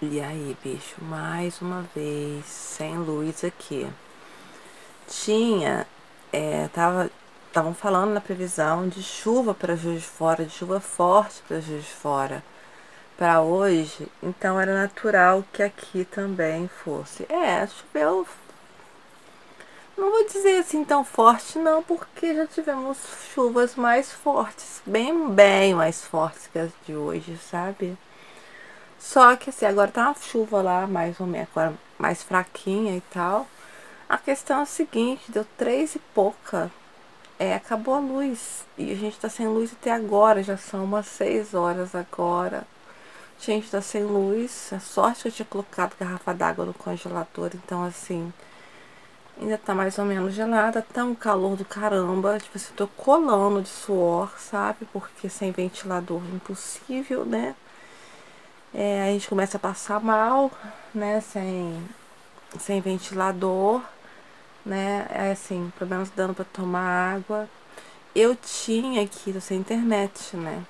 E aí, bicho, mais uma vez, sem luz aqui. Tinha, estavam falando na previsão de chuva para Juiz de Fora, de chuva forte para Juiz de Fora, para hoje. Então era natural que aqui também fosse. Choveu, não vou dizer assim tão forte, não, porque já tivemos chuvas mais fortes, bem mais fortes que as de hoje, sabe? Só que assim, agora tá uma chuva lá, mais ou menos, agora mais fraquinha e tal. A questão é a seguinte, deu 3 e pouca, acabou a luz. E a gente tá sem luz até agora, já são umas 6 horas agora. A gente tá sem luz. A sorte que eu tinha colocado garrafa d'água no congelador, então assim, ainda tá mais ou menos gelada, tá um calor do caramba. Tipo assim, tô colando de suor, sabe? Porque sem ventilador impossível, né? A gente começa a passar mal, né? Sem ventilador, né? É assim, problemas dando para tomar água. Eu tinha aqui, sem internet, né?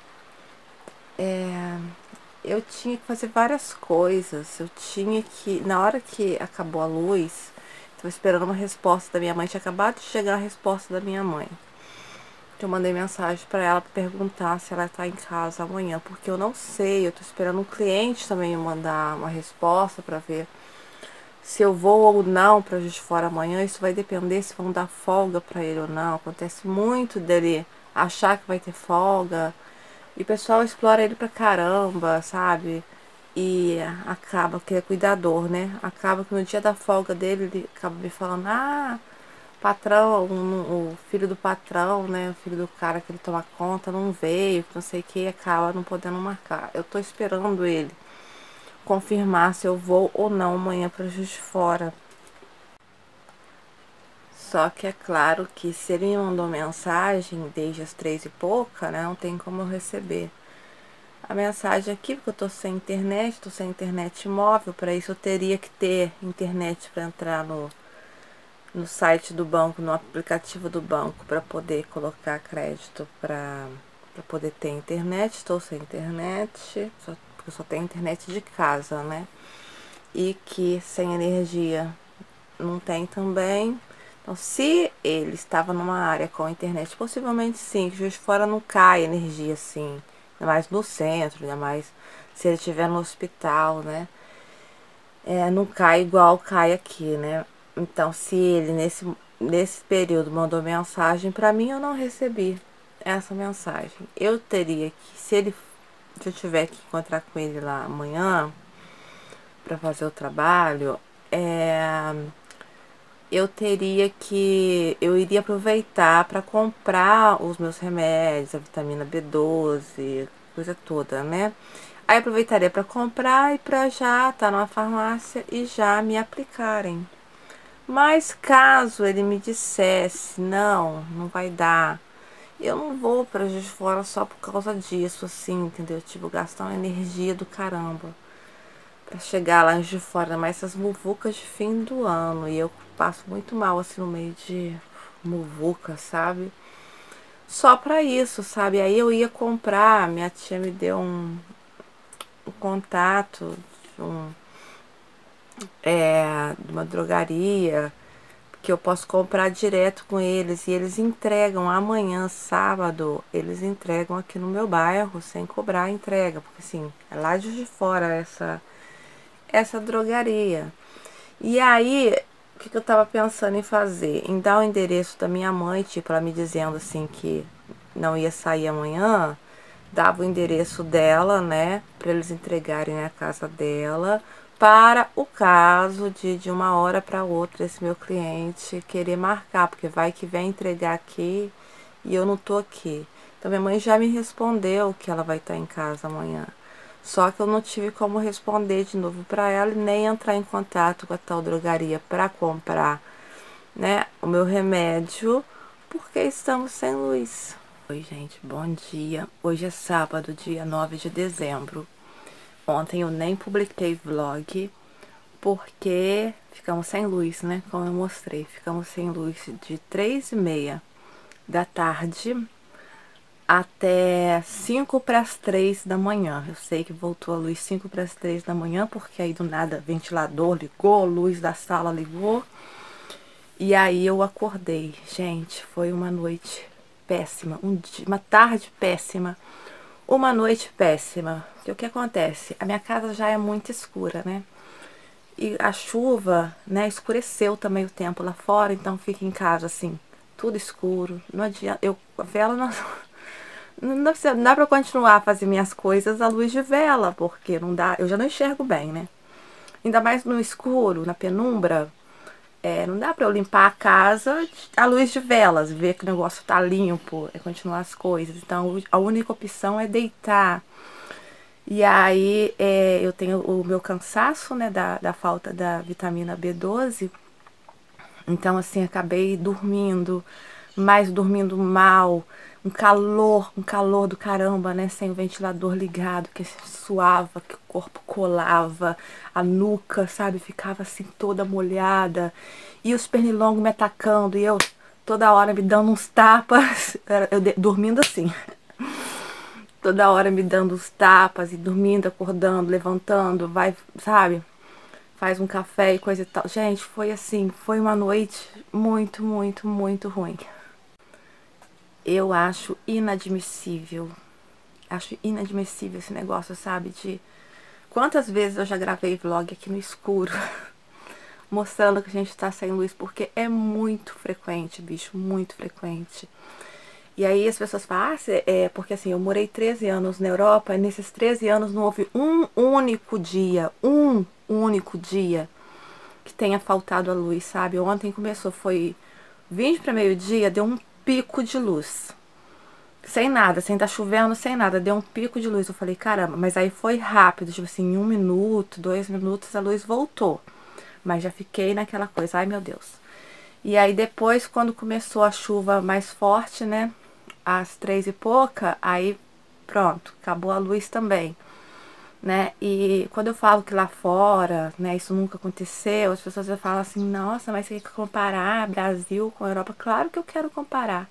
Eu tinha que fazer várias coisas. Eu tinha que, na hora que acabou a luz, estava esperando uma resposta da minha mãe. Tinha acabado de chegar a resposta da minha mãe. Eu mandei mensagem para ela para perguntar se ela tá em casa amanhã, porque eu não sei. Eu tô esperando um cliente também me mandar uma resposta para ver se eu vou ou não para Juiz de Fora amanhã. Isso vai depender se vão dar folga para ele ou não. Acontece muito dele achar que vai ter folga e o pessoal explora ele pra caramba, sabe? E acaba que é cuidador, né? Acaba que no dia da folga dele ele acaba me falando: ah, patrão, o filho do patrão, né? O filho do cara que ele toma conta não veio, que não sei o que, acaba não podendo marcar. Eu tô esperando ele confirmar se eu vou ou não amanhã para Juiz de Fora. Só que é claro que se ele me mandou mensagem desde as 3 e pouca, né, não tem como eu receber a mensagem aqui, porque eu tô sem internet móvel. Para isso eu teria que ter internet para entrar no site do banco, no aplicativo do banco, para poder colocar crédito para poder ter internet. Estou sem internet, porque eu só tenho internet de casa, né? E que sem energia não tem também. Então, se ele estava numa área com internet, possivelmente sim, que Juiz de Fora não cai energia assim, ainda mais no centro, ainda mais se ele estiver no hospital, né? Não cai igual cai aqui, né? Então, se ele nesse período mandou mensagem para mim, eu não recebi essa mensagem. Eu teria que, se eu tiver que encontrar com ele lá amanhã para fazer o trabalho, eu iria aproveitar para comprar os meus remédios, a vitamina B12, coisa toda, né? Aí aproveitaria para comprar e para já estar numa farmácia e já me aplicarem. Mas caso ele me dissesse, não, não vai dar, eu não vou para Juiz de Fora só por causa disso, assim, entendeu? Tipo, gastar uma energia do caramba para chegar lá em Juiz de Fora, mas essas muvucas de fim do ano. E eu passo muito mal, assim, no meio de muvuca, sabe? Só para isso, sabe? Aí eu ia comprar, minha tia me deu um contato de de uma drogaria que eu posso comprar direto com eles, e eles entregam amanhã, sábado, eles entregam aqui no meu bairro sem cobrar a entrega, porque assim, é lá de Juiz de Fora essa drogaria. E aí, o que eu tava pensando em fazer? Em dar o endereço da minha mãe, tipo, ela me dizendo assim que não ia sair amanhã, dava o endereço dela, né, para eles entregarem na casa dela, para o caso de uma hora para outra esse meu cliente querer marcar, porque vai que vem entregar aqui e eu não tô aqui. Então minha mãe já me respondeu que ela vai estar em casa amanhã. Só que eu não tive como responder de novo para ela e nem entrar em contato com a tal drogaria para comprar, né, o meu remédio, porque estamos sem luz. Oi, gente, bom dia. Hoje é sábado, dia 9 de dezembro. Ontem eu nem publiquei vlog porque ficamos sem luz, né? Como eu mostrei, ficamos sem luz de 3h30 da tarde até 5 para as 3 da manhã. Eu sei que voltou a luz 5 para as 3 da manhã, porque aí do nada ventilador ligou, luz da sala ligou. E aí eu acordei. Gente, foi uma noite péssima, uma tarde péssima, uma noite péssima. Porque o que acontece? A minha casa já é muito escura, né? E a chuva, né, escureceu também o tempo lá fora, então fica em casa assim, tudo escuro. Não adianta, a vela não, não dá pra continuar a fazer minhas coisas à luz de vela, porque não dá, eu já não enxergo bem, né? Ainda mais no escuro, na penumbra, não dá pra eu limpar a casa à luz de velas, ver que o negócio tá limpo, continuar as coisas. Então a única opção é deitar. E aí eu tenho o meu cansaço, né, da falta da vitamina B12. Então, assim, acabei dormindo, mas dormindo mal, um calor do caramba, né? Sem o ventilador ligado, que suava, que o corpo colava, a nuca, sabe? Ficava assim toda molhada. E os pernilongos me atacando, e eu toda hora me dando uns tapas, dormindo assim. Toda hora me dando uns tapas e dormindo, acordando, levantando, vai, sabe? Faz um café e coisa e tal. Gente, foi assim, foi uma noite muito, muito, muito ruim. Eu acho inadmissível esse negócio, sabe? De quantas vezes eu já gravei vlog aqui no escuro, mostrando que a gente tá sem luz, porque é muito frequente, bicho, muito frequente. E aí as pessoas falam, porque assim, eu morei 13 anos na Europa, e nesses 13 anos não houve um único dia que tenha faltado a luz, sabe? Ontem começou, foi 20 para meio-dia, deu um pico de luz. Sem nada, sem estar chovendo, sem nada, deu um pico de luz. Eu falei, caramba, mas aí foi rápido, tipo assim, em 1 minuto, 2 minutos a luz voltou. Mas já fiquei naquela coisa, ai meu Deus. E aí depois, quando começou a chuva mais forte, né, às 3 e pouca, aí pronto, acabou a luz também, né? E quando eu falo que lá fora, né, isso nunca aconteceu, as pessoas falam assim, nossa, mas você quer comparar Brasil com a Europa? Claro que eu quero comparar.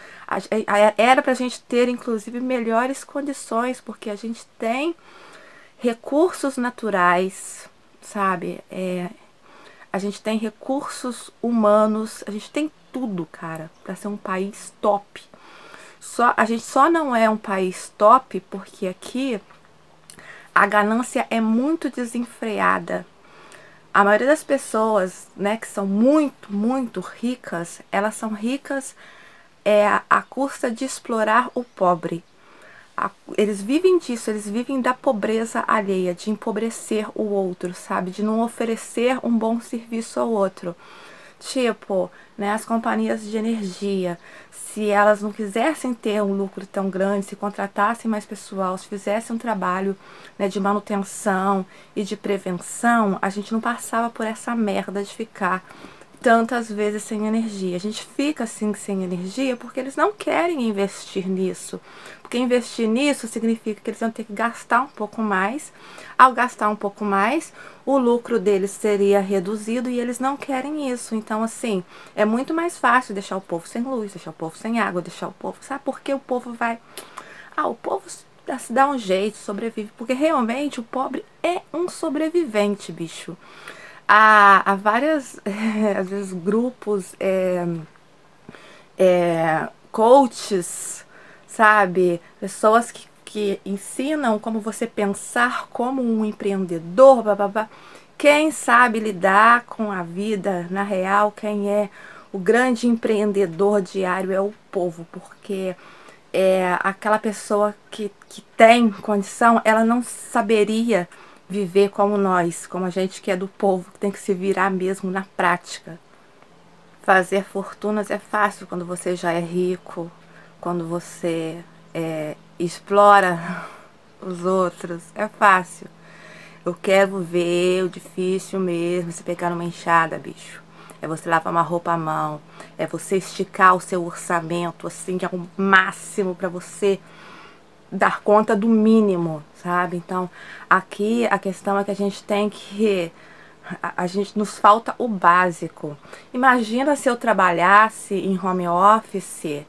Era pra gente ter, inclusive, melhores condições, porque a gente tem recursos naturais, sabe? A gente tem recursos humanos, a gente tem tudo, cara, pra ser um país top. A gente só não é um país top porque aqui a ganância é muito desenfreada. A maioria das pessoas, né, que são muito, muito ricas, elas são ricas à custa de explorar o pobre. Eles vivem disso, eles vivem da pobreza alheia, de empobrecer o outro, sabe? De não oferecer um bom serviço ao outro. Tipo, né, as companhias de energia, se elas não quisessem ter um lucro tão grande, se contratassem mais pessoal, se fizessem um trabalho, né, de manutenção e de prevenção, a gente não passava por essa merda de ficar tantas vezes sem energia. A gente fica assim sem energia porque eles não querem investir nisso. Porque investir nisso significa que eles vão ter que gastar um pouco mais. Ao gastar um pouco mais, o lucro deles seria reduzido e eles não querem isso. Então, assim, é muito mais fácil deixar o povo sem luz, deixar o povo sem água, deixar o povo... Sabe por que o povo vai... o povo se dá um jeito, sobrevive. Porque realmente o pobre é um sobrevivente, bicho. Há várias, às vezes, grupos, coaches, sabe? Pessoas que ensinam como você pensar como um empreendedor, bababá. Quem sabe lidar com a vida na real, quem é o grande empreendedor diário é o povo, porque aquela pessoa que tem condição, ela não saberia viver como nós, como a gente que é do povo, que tem que se virar mesmo na prática. Fazer fortunas é fácil quando você já é rico, quando você explora os outros, é fácil. Eu quero ver o difícil mesmo, você pegar numa enxada, bicho. É você lavar uma roupa à mão, é você esticar o seu orçamento, assim, que é o máximo para você dar conta do mínimo, sabe? Então, aqui a questão é que a gente tem que... A gente nos falta o básico. Imagina se eu trabalhasse em home office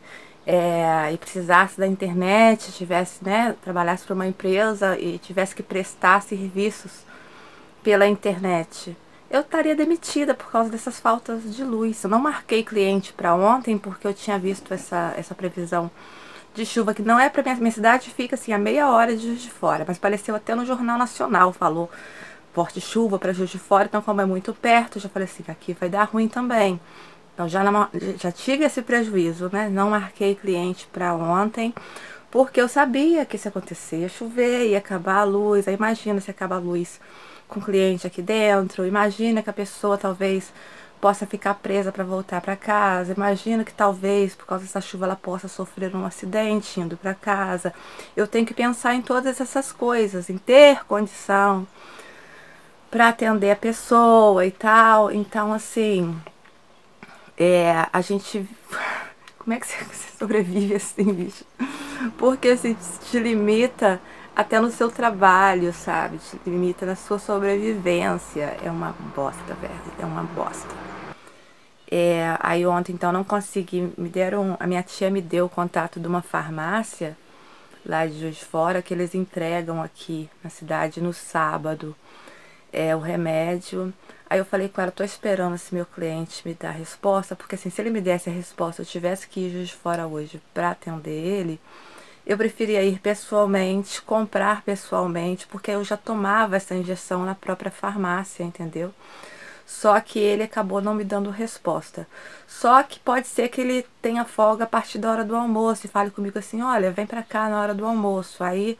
e precisasse da internet, tivesse, né, trabalhasse para uma empresa e tivesse que prestar serviços pela internet, eu estaria demitida por causa dessas faltas de luz. Eu não marquei cliente para ontem porque eu tinha visto essa previsão de chuva, que não é para minha cidade, fica assim a meia hora de Juiz de Fora, mas apareceu até no Jornal Nacional, falou forte chuva para Juiz de Fora, então como é muito perto, eu já falei assim, aqui vai dar ruim também. Então já tive esse prejuízo, né? Não marquei cliente para ontem, porque eu sabia que isso ia acontecer, ia chover, ia acabar a luz. Aí imagina se acaba a luz com o cliente aqui dentro, imagina que a pessoa talvez possa ficar presa para voltar para casa, imagina que talvez por causa dessa chuva ela possa sofrer um acidente indo para casa. Eu tenho que pensar em todas essas coisas, em ter condição para atender a pessoa e tal. Então, assim, a gente. Como é que você sobrevive assim, bicho? Porque assim, te limita até no seu trabalho, sabe? Te limita na sua sobrevivência. É uma bosta, velho. É uma bosta. Aí ontem, então, não consegui. A minha tia me deu o contato de uma farmácia lá de Juiz de Fora que eles entregam aqui na cidade no sábado. O remédio. Aí eu falei com ela, tô esperando esse meu cliente me dar a resposta, porque assim, se ele me desse a resposta, eu tivesse que ir Juiz de Fora hoje para atender ele, eu preferia ir pessoalmente, comprar pessoalmente, porque eu já tomava essa injeção na própria farmácia, entendeu? Só que ele acabou não me dando resposta. Só que pode ser que ele tenha folga a partir da hora do almoço e fale comigo assim, olha, vem pra cá na hora do almoço. Aí,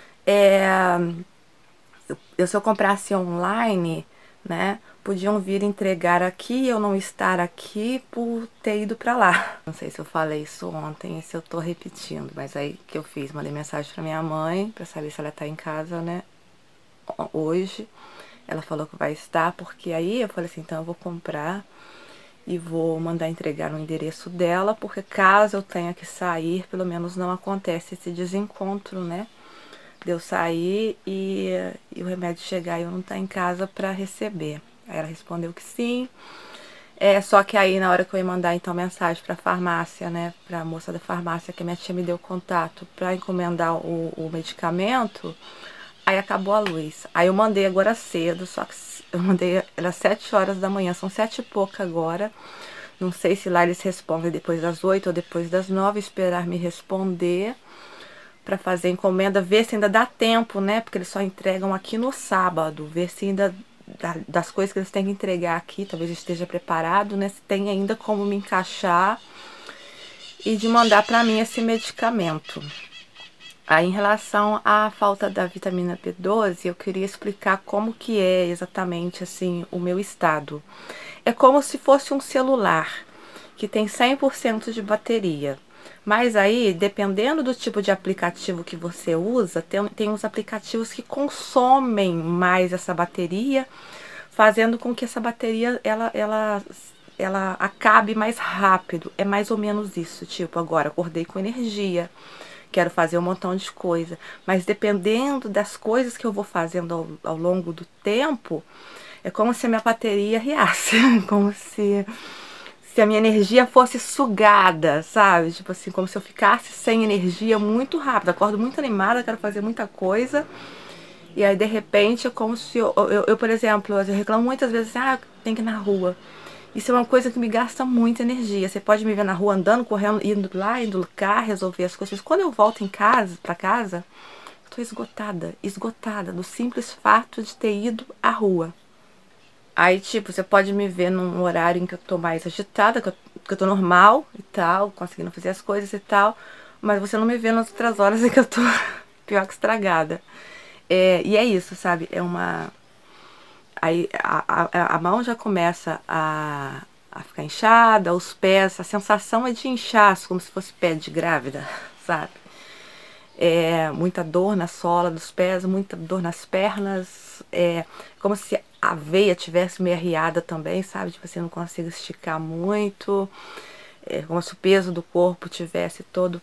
se eu comprasse online, né, podiam vir entregar aqui e eu não estar aqui por ter ido pra lá. Não sei se eu falei isso ontem, se eu tô repetindo, mas aí que eu fiz, mandei mensagem pra minha mãe pra saber se ela tá em casa, né, hoje. Ela falou que vai estar, porque aí eu falei assim, então eu vou comprar e vou mandar entregar no endereço dela, porque caso eu tenha que sair, pelo menos não acontece esse desencontro, né? De eu sair e o remédio chegar e eu não estar em casa para receber. Aí ela respondeu que sim. Só que aí na hora que eu ia mandar então mensagem para a farmácia, né, para a moça da farmácia que a minha tia me deu contato para encomendar o medicamento, aí acabou a luz. Aí eu mandei agora cedo, só que eu mandei, era 7 horas da manhã, são 7 e pouca agora. Não sei se lá eles respondem depois das 8 ou depois das 9, esperar me responder para fazer encomenda, ver se ainda dá tempo, né? Porque eles só entregam aqui no sábado, ver se ainda das coisas que eles têm que entregar aqui, talvez esteja preparado, né? Se tem ainda como me encaixar e de mandar para mim esse medicamento. Aí, em relação à falta da vitamina B12, eu queria explicar como que é exatamente assim o meu estado. É como se fosse um celular que tem 100% de bateria. Mas aí, dependendo do tipo de aplicativo que você usa, tem uns aplicativos que consomem mais essa bateria, fazendo com que essa bateria ela acabe mais rápido. É mais ou menos isso, tipo, agora acordei com energia, quero fazer um montão de coisa, mas dependendo das coisas que eu vou fazendo ao longo do tempo, é como se a minha bateria riasse, como se a minha energia fosse sugada, sabe? Tipo assim, como se eu ficasse sem energia muito rápido. Acordo muito animada, quero fazer muita coisa. E aí, de repente, é como se eu por exemplo, eu reclamo muitas vezes assim, tem que ir na rua. Isso é uma coisa que me gasta muita energia. Você pode me ver na rua andando, correndo, indo lá, indo cá, resolver as coisas. Quando eu volto pra casa, eu tô esgotada do simples fato de ter ido à rua. Aí, tipo, você pode me ver num horário em que eu tô mais agitada, que eu tô normal e tal, conseguindo fazer as coisas e tal, mas você não me vê nas outras horas em que eu tô pior que estragada. E é isso, sabe? Aí a mão já começa a ficar inchada, os pés, a sensação é de inchaço, como se fosse pé de grávida, sabe? Muita dor na sola dos pés, muita dor nas pernas, como se a veia tivesse meio arriada também, sabe? Tipo assim, não consigo esticar muito, como se o peso do corpo tivesse todo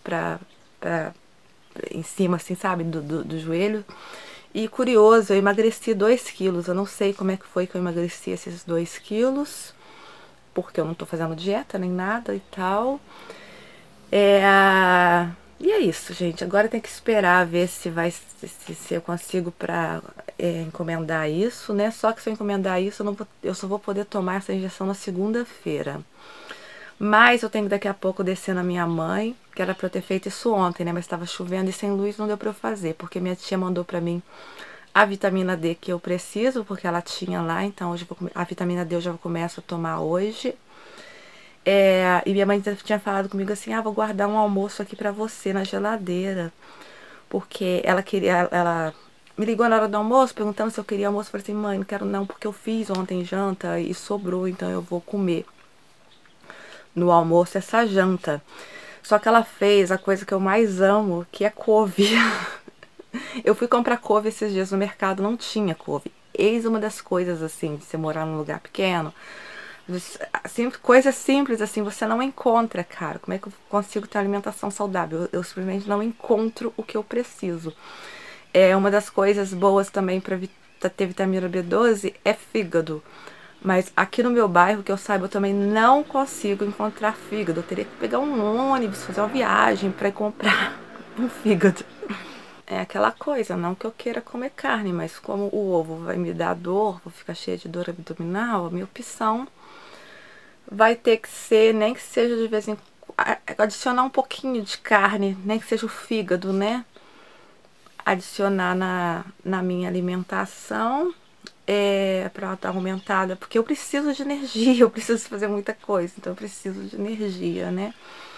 em cima, assim, sabe? Do joelho. E curioso, eu emagreci 2 quilos, eu não sei como é que foi que eu emagreci esses 2 quilos, porque eu não tô fazendo dieta nem nada e tal. E é isso, gente. Agora tem que esperar ver se eu consigo encomendar isso, né? Só que se eu encomendar isso, eu só vou poder tomar essa injeção na segunda-feira. Mas eu tenho que daqui a pouco descer na minha mãe, que era pra eu ter feito isso ontem, né? Mas estava chovendo e sem luz não deu pra eu fazer, porque minha tia mandou pra mim a vitamina D que eu preciso, porque ela tinha lá, então hoje a vitamina D eu já começo a tomar hoje. E minha mãe tinha falado comigo assim, vou guardar um almoço aqui pra você na geladeira. Porque ela me ligou na hora do almoço, perguntando se eu queria almoço. Eu falei assim, mãe, não quero não, porque eu fiz ontem janta e sobrou, então eu vou comer no almoço essa janta. Só que ela fez a coisa que eu mais amo, que é couve. Eu fui comprar couve esses dias no mercado, não tinha couve. Eis uma das coisas, assim, de você morar num lugar pequeno. Assim, coisas simples, assim, você não encontra, cara. Como é que eu consigo ter alimentação saudável? Eu simplesmente não encontro o que eu preciso. Uma das coisas boas também para ter vitamina B12 é fígado. Mas aqui no meu bairro, que eu saiba, eu também não consigo encontrar fígado. Eu teria que pegar um ônibus, fazer uma viagem para ir comprar um fígado. É aquela coisa, não que eu queira comer carne, mas como o ovo vai me dar dor, vou ficar cheia de dor abdominal, a minha opção vai ter que ser, nem que seja de vez em quando, adicionar um pouquinho de carne, nem que seja o fígado, né? Adicionar na minha alimentação para dar uma aumentada, porque eu preciso de energia, eu preciso fazer muita coisa, então eu preciso de energia, né?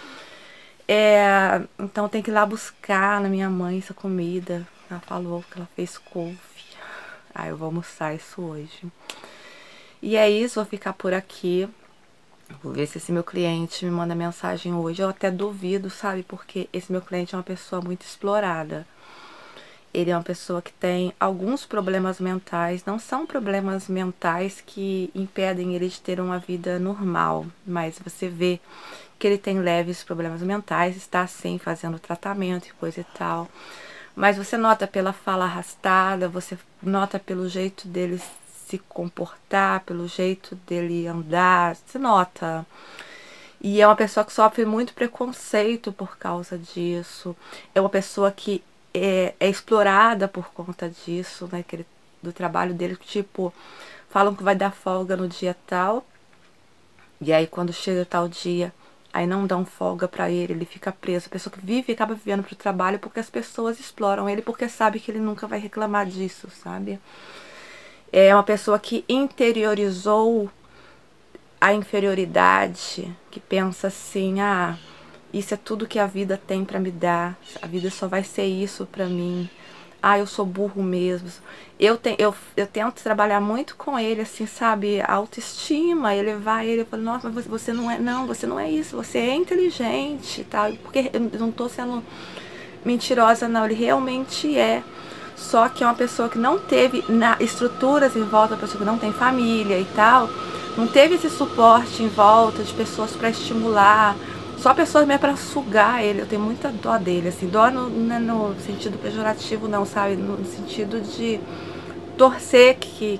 Então tem que ir lá buscar na minha mãe essa comida. Ela falou que ela fez couve. Eu vou almoçar isso hoje. E é isso, vou ficar por aqui. Vou ver se esse meu cliente me manda mensagem hoje. Eu até duvido, sabe? Porque esse meu cliente é uma pessoa muito explorada. Ele é uma pessoa que tem alguns problemas mentais. Não são problemas mentais que impedem ele de ter uma vida normal. Mas você vê que ele tem leves problemas mentais. Está, sim, fazendo tratamento e coisa e tal. Mas você nota pela fala arrastada. Você nota pelo jeito dele se comportar, pelo jeito dele andar, se nota. E é uma pessoa que sofre muito preconceito por causa disso. É uma pessoa que é explorada por conta disso, né? Do trabalho dele, tipo, falam que vai dar folga no dia tal. E aí quando chega tal dia, aí não dão folga pra ele fica preso. A pessoa que vive e acaba vivendo pro trabalho porque as pessoas exploram ele, porque sabe que ele nunca vai reclamar disso, sabe? É uma pessoa que interiorizou a inferioridade, que pensa assim, isso é tudo que a vida tem pra me dar, a vida só vai ser isso pra mim, eu sou burro mesmo. Eu tento trabalhar muito com ele, assim, sabe, a autoestima. Ele fala, nossa, mas você não é isso, você é inteligente e tal, porque eu não tô sendo mentirosa não, ele realmente é. Só que é uma pessoa que não teve estruturas em volta, uma pessoa que não tem família e tal, não teve esse suporte em volta de pessoas para estimular, só pessoas mesmo para sugar ele. Eu tenho muita dó dele, assim, dó não é no sentido pejorativo não, sabe, no sentido de torcer que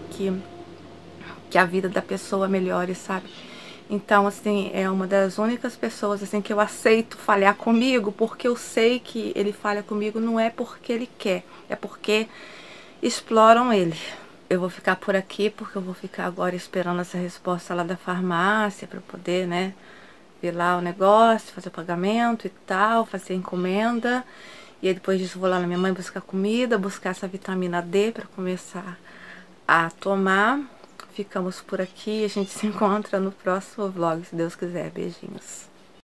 a vida da pessoa melhore, sabe. Então, assim, é uma das únicas pessoas, assim, que eu aceito falhar comigo, porque eu sei que ele falha comigo não é porque ele quer, é porque exploram ele. Eu vou ficar por aqui, porque eu vou ficar agora esperando essa resposta lá da farmácia, para poder, né, ver lá o negócio, fazer o pagamento e tal, fazer a encomenda. E aí depois disso eu vou lá na minha mãe buscar comida, buscar essa vitamina D para começar a tomar. Ficamos por aqui, a gente se encontra no próximo vlog, se Deus quiser. Beijinhos.